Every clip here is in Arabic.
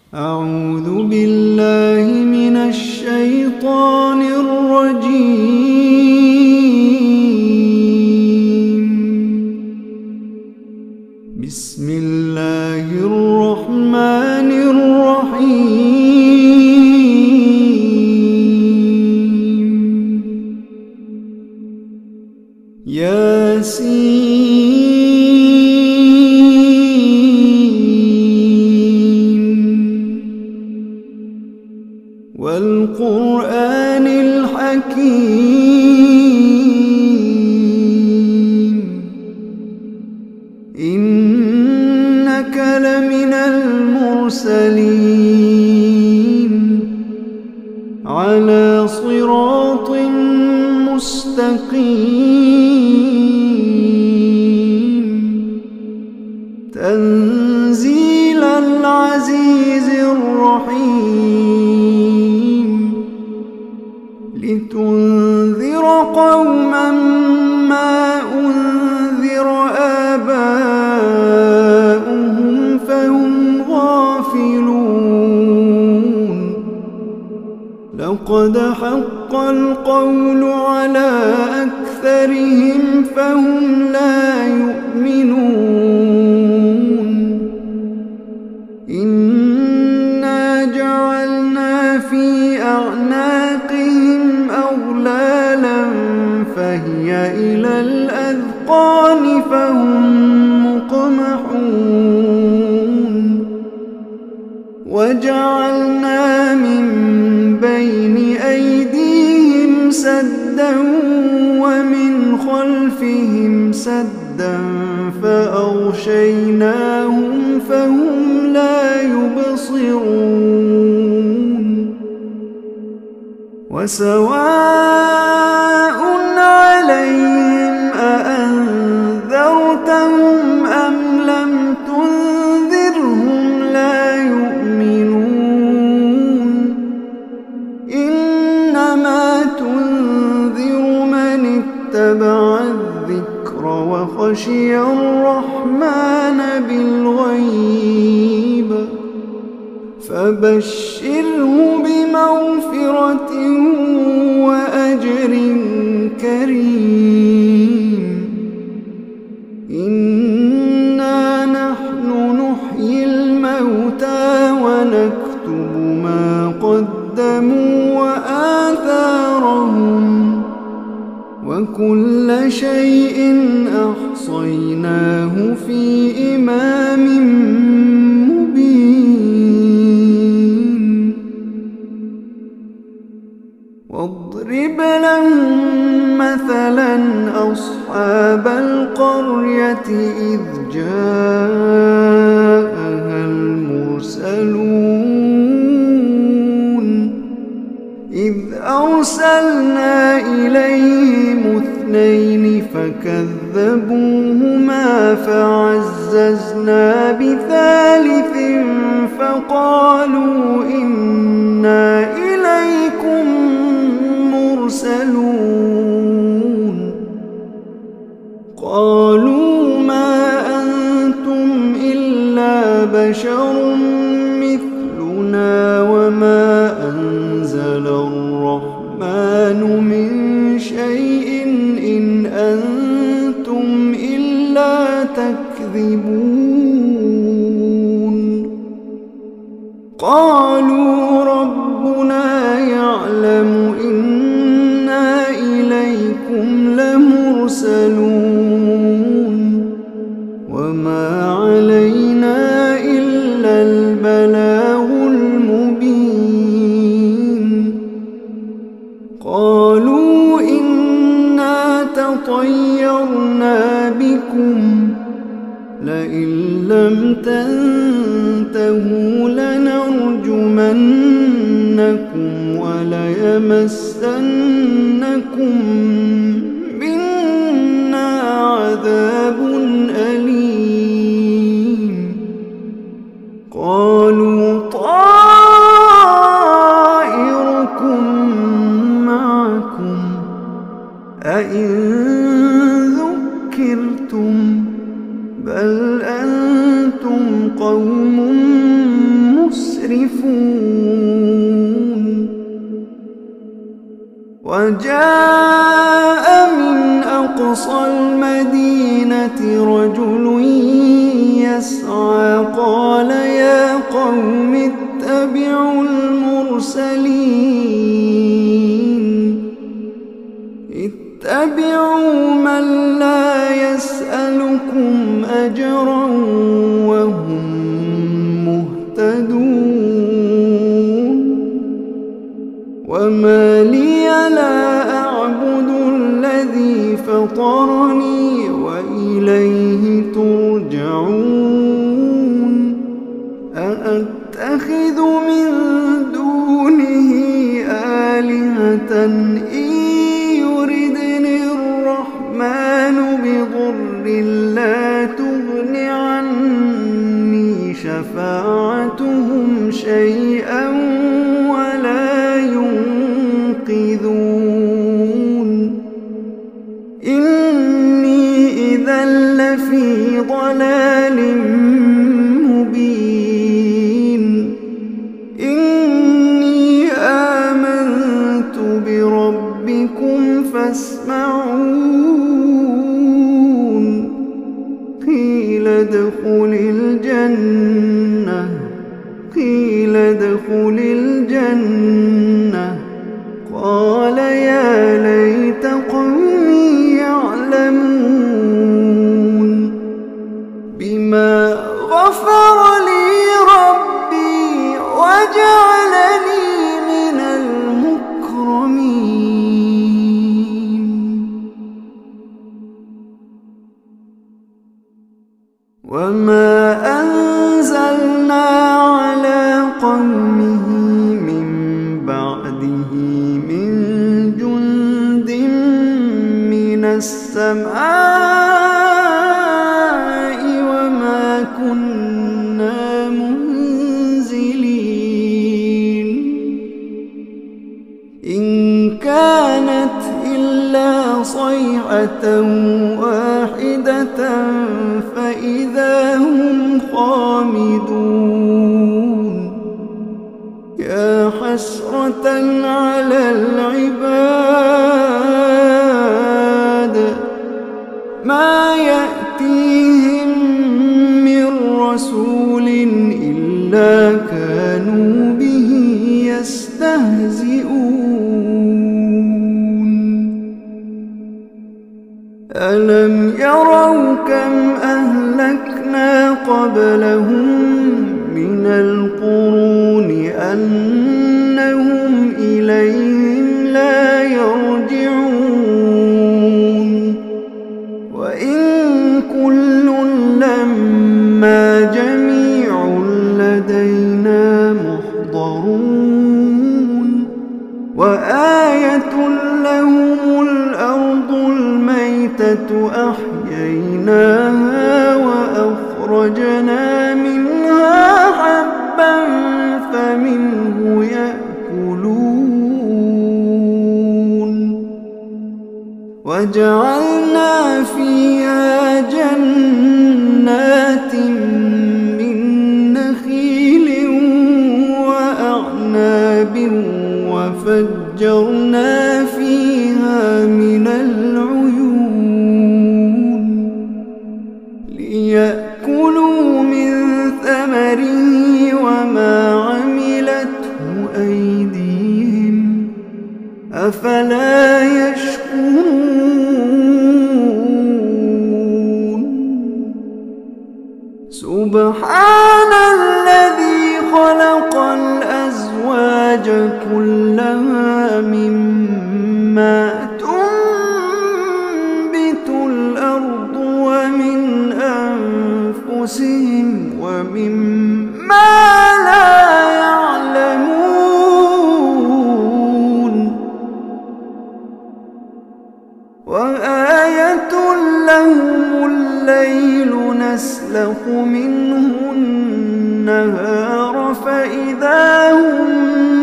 أعوذ بالله من الشيطان الرجيم. بسم الله الرحمن الرحيم. والقرآن الحكيم إنك لمن المرسلين على صراط مستقيم تنزيل العزيز الرحيم لتنذر قوما ما أنذر آباؤهم فهم غافلون. لقد حق القول على أكثرهم فهم لا يؤمنون. إنا جعلنا في أعناقهم أغلالا فهي إلى الأذقان فهم مقمحون. وجعلنا من بين أيديهم سدا ومن خلفهم سدا فأغشيناهم فهم لا يبصرون. وسواء عليهم أأنذرتهم أم لم تنذرهم لا يؤمنون. إنما تنذر من اتبع الذكر وخشي الرحمن بالغيب فبشره بمغفرة وأجر كريم. إنا نحن نحيي الموتى ونكتب ما قدموا وآثارهم وكل شيء أحصيناه في إمام مبين. واضرب لهم مثلا أصحاب القرية إذ جاءها المرسلون إذ أرسلنا إليهم اثنين فكذبوهما فعززنا بثالث فقالوا إنا إليكم مرسلون. قالوا ما أنتم إلا بشر مثلنا وما أنزل الرحمن من شيء إن أنتم إلا تكذبون. قالوا ربنا يعلم إنا إليكم لمرسلون وما علينا إلا البلاغ المبين. قالوا إنا تطيرنا بكم لئن لم تنتهوا لنرجمنكم وليمسنكم منا عذاب أليم. قالوا طائركم معكم أئن ذكرتم بل أنتم قوم مسرفون. وجاء من أقصى المدينة رجل يسعى قال يا قوم اتبعوا المرسلين اتبعوا من لا يسألكم أجرا وهم مهتدون وما لي لا أعبد الذي فطرني وإليه ترجعون أأتخذ من دونه آلهة إن يردني الرحمن بضر لا تغن عني شفاعتهم شيئا ولا ينقذون إني إذا لفي ضلال مبين إني آمنت بربكم فاسمعون قيل ادخل الجنة قال يا ليت قومي يعلمون بما غفر لي ربي وجعلني من المكرمين وما أنزلنا على قومه من بعده من جند من السماء وما كنا منزلين إن كانت إلا صيحة واحدة فإذا هم خامدون يا حسرة على العباد ما يأتيهم من رسول إلا كانوا به يستهزئون ألم يروا كم أهلكنا قبلهم من القرون أنهم إليهم لا يرجعون وإن كل لما جميع لدينا محضرون وآية لهم الأرض الميتة أحييناها وأخرجنا منها حبا فمنه يأكلون وجعلنا فيها جنات من نخيل وأعناب وفجرنا فيها من العيون ليأكلوا من ثمره وما عملته أيديهم أفلا يشكرون سبحان الذي خلق الأزواج كلها مما تنبت الأرض ومن أنفسهم ومما لا يعلمون وآية لهم الليل نسلخ منه النهار فإذا هم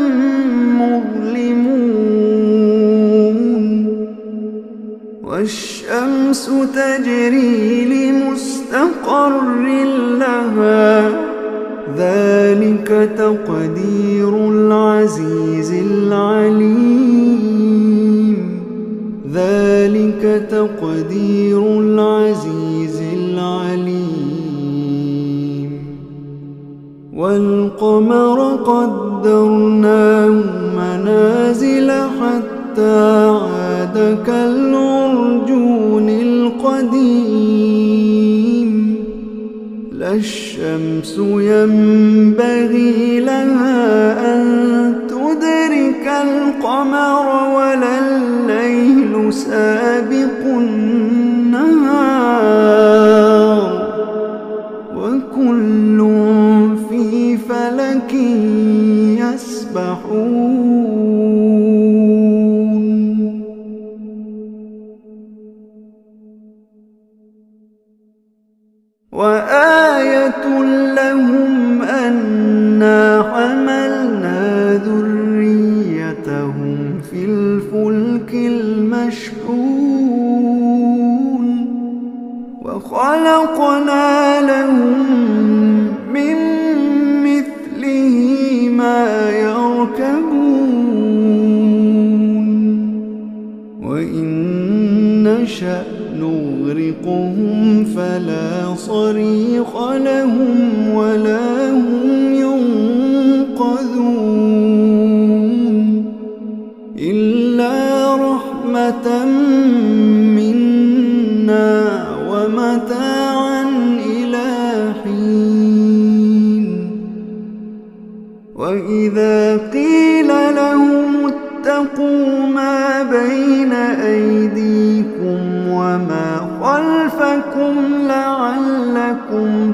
مظلمون والشمس تجري لمستقر لها ذلك تقدير العزيز العليم. ذلك تقدير العزيز العليم. والقمر قدرناه منازل حتى عاد كالعرجون القديم. لا الشمس ينبغي لها أن تدرك القمر ولا الليل سابق النهار وكل في فلك يسبحون. وآية لهم أنا حملنا ذريتهم في الفلك المشحون وخلقنا لهم من مثله ما يركبون وإن نشأ نغرقهم فلا صريخ لهم ولا هم ينقذون إلا رحمة منا ومتاعا إلى حين. وإذا قيل لهم اتقوا ما بين أيديكم وما خلفكم لعلكم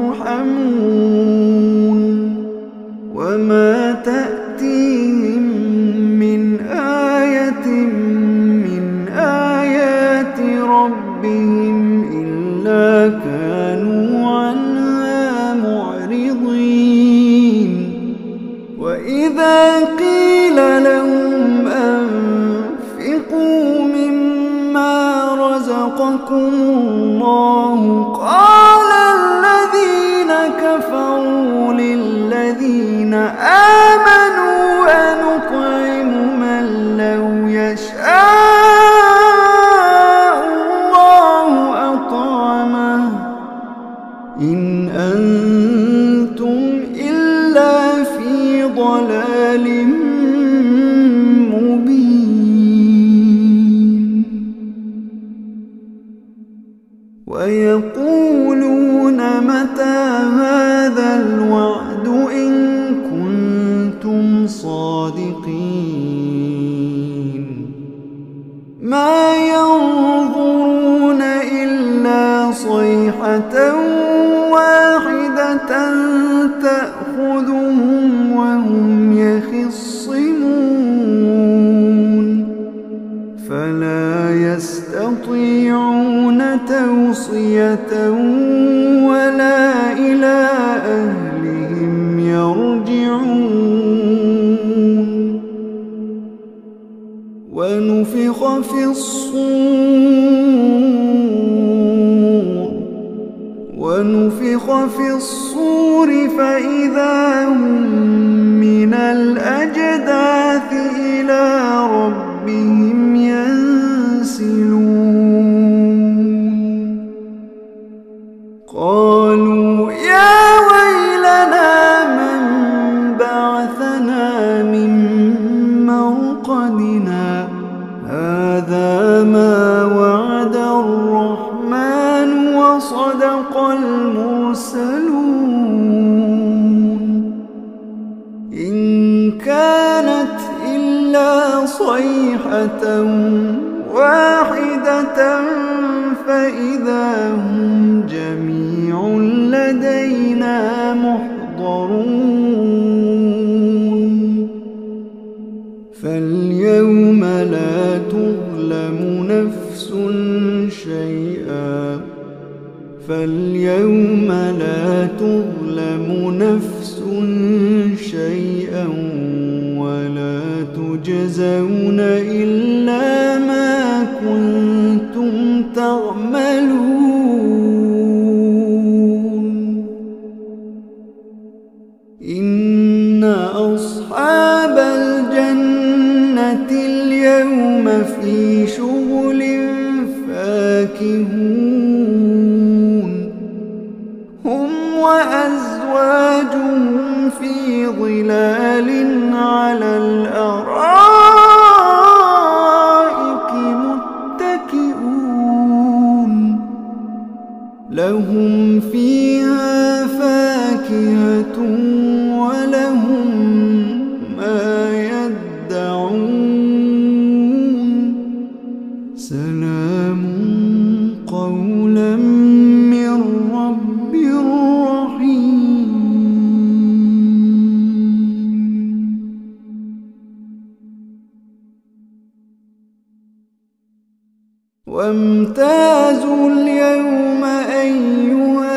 ترحمون وما تأتيهم من آية من آيات ربهم إلا كانوا عنها معرضين. وإذا قيل لهم أنفقوا مما رزقكم الله قال الذين كفروا للذين آمنوا أنطعم من لو يشاء الله أطعمه إن أنتم إلا في ضلال مبين. ويقولون متى هذا الوعد إن كنتم صادقين. ما ينظرون إلا صيحة واحدة تأخذهم وهم يخصمون فلا يستطيعون توصية ولا إلى أهلهم يرجعون. ونفخ في الصور فإذا هم من الأجداث إلى ربهم ينسلون. قالوا يا ويلنا من بعثنا من مرقدنا هذا ما وعد الرحمن وصدق المرسلون. إن كانت إلا صيحة واحدة فإذا هم جميع لدينا محضرون. فاليوم لا تظلم نفس شيئا ولا تجزون إلا ما كنتم تعملون. الجنة اليوم في شغل فاكهون هم وأزواجهم في ظلال على الأرائك متكئون لهم فيها فاكهة ولهم ما يدعون سلام قولا من رب رحيم. وامتازوا اليوم أيها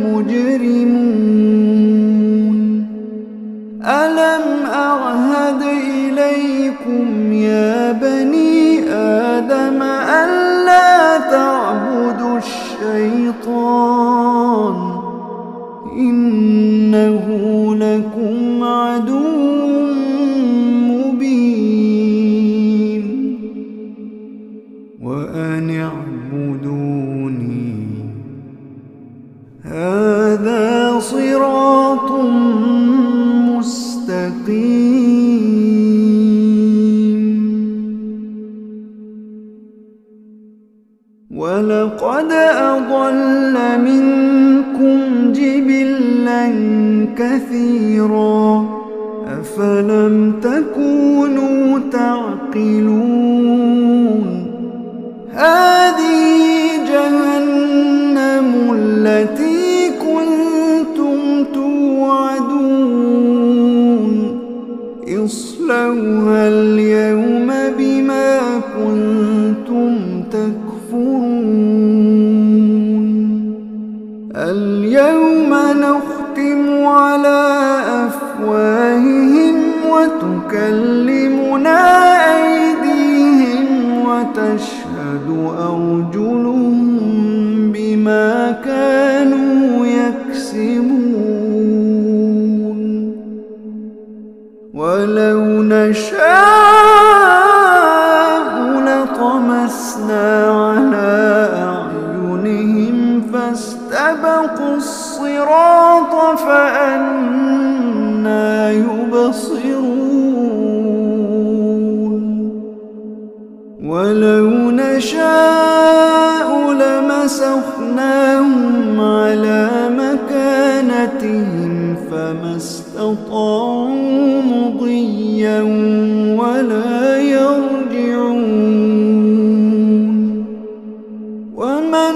المجرمون ألم أعهد إليكم يا بني آدم ألا تعبدوا الشيطان إنه لكم عدو مبين وأن اعبدوني هذا صراط مستقيم. ولقد أضل منكم جبلا كثيرا أفلم تكونوا تعقلون هذه جهنم التي كنتم توعدون اصلوها اليوم بما كنتم تكفرون اليوم نختم على أفواههم وتكلمنا أيديهم وتشهد أرجلهم بما كانوا يكسبون ولو نشاء لطمسنا على أعينهم فاستبقوا الصراط فأنى يبصرون ولو نشاء لمسخناهم على مكانتهم فما استطاعوا مضيا ولا يرجعون ومن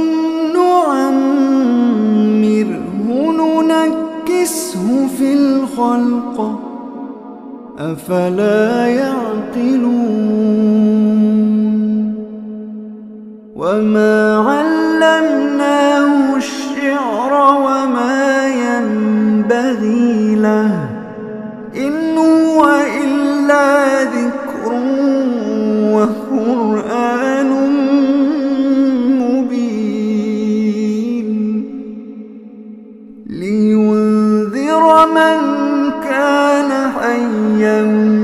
نعمره ننكسه في الخلق أفلا يعقلون وما علمناه الشعر وما ينبغي له إن هو إلا ذكر وقرآن مبين لينذر من كان حيا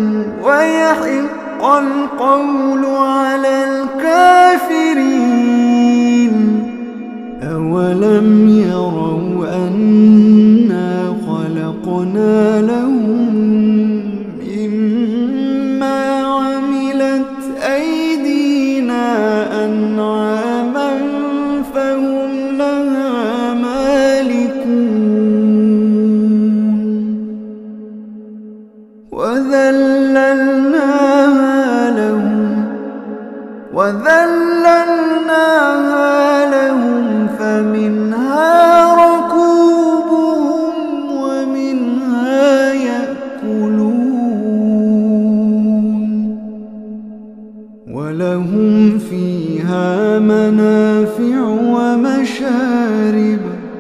ويحق القول على الكافرين أولم يروا أنا خلقنا لهم مما عملت أيدينا أنعاما فهم لها مالكون وذللناها لهم فمنها ركوبهم ومنها يأكلون ولهم فيها منافع ومشارب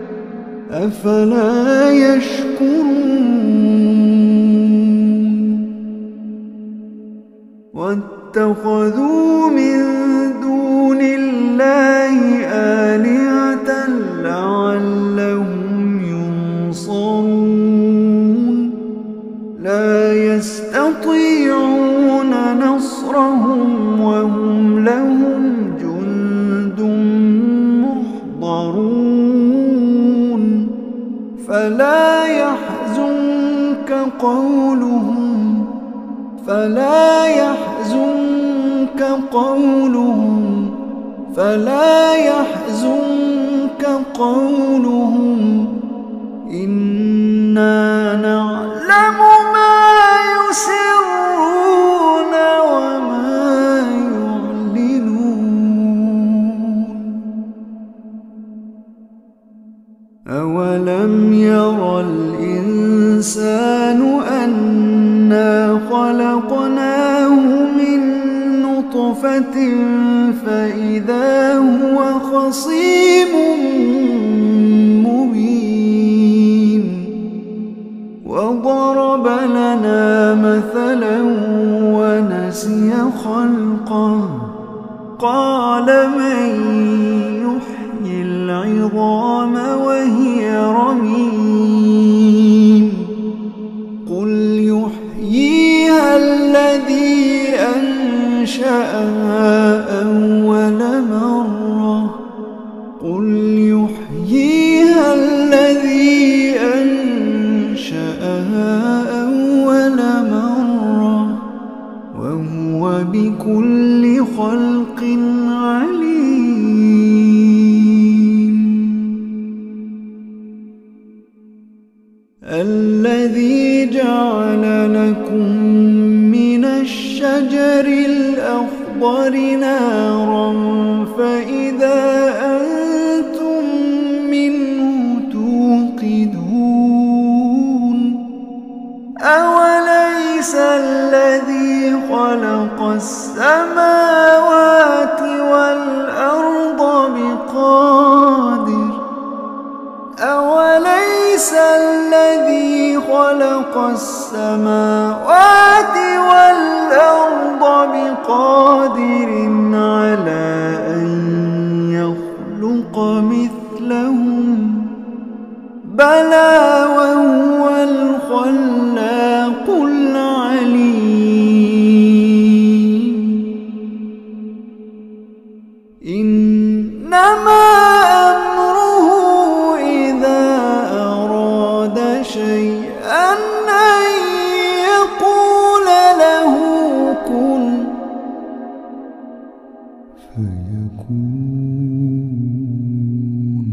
أفلا يشكرون واتخذوا من دون الله آلهة لعلهم ينصرون لا يستطيعون أسرهم وهم لهم جند محضرون فلا يحزنك قولهم إنا نعلم ما يسرون وما يعلنون أولم ير الإنسان أنا خلقناه من نطفة فإذا هو خصيم مبين وضرب لنا مثلا ونسي خلقه قال من يحيي العظام وهي رميم قل يحييها الذي أنشأها أول مرة وهو بكل خلق عليم الذي جعل لكم من الشجر الأخضر نارا فإذا أنتم منه توقدون أوليس الذي خلق السماوات والأرض بقادر على أن يخلق مثلهم بلى وهو الخلاق العليم إنما أمره إذا أراد شيئا أن يقول له كن فيكون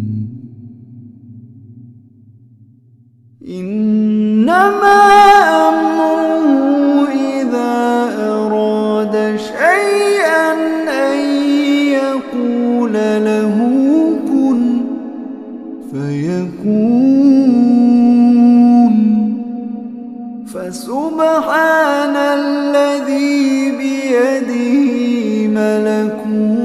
إنما أمره إذا أراد شيئا أن يقول له كن فيكون فسبحان الذي بيده ملكوت